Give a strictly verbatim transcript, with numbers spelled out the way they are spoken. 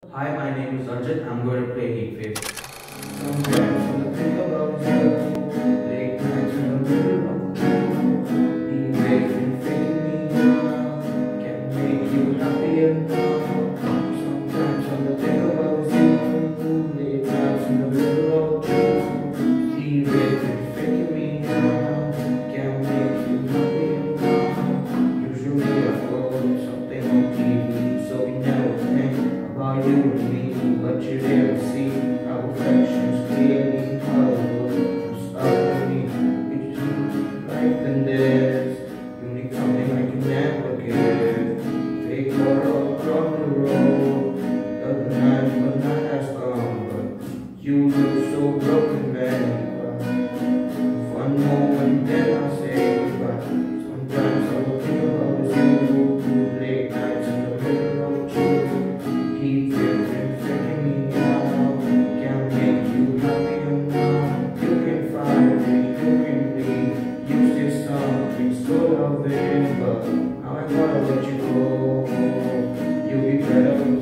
Hi, my name is Arjit. I'm going to play Heattt. Sometimes when I think about you, late nights in the middle of the night, the way you feel me now can make you happier now. Sometimes when I think about you, late nights in the middle of the night, the way you feel me now can make you happier now. Usually I follow something on T V, so we never think about you and me, but you never see our reflections clearly. How just up to me, it's you like the this. You need something I can never give. Take water all across the road. The other night, but night has come, but you look so broken, man. One moment, then I say goodbye. Sometimes I will think about you. Late nights in the middle of June. Keep thinking, thinking me out. Can make you happier now. You can find me, you can leave. You still something so loving, but now I gotta let you go. You'll be better.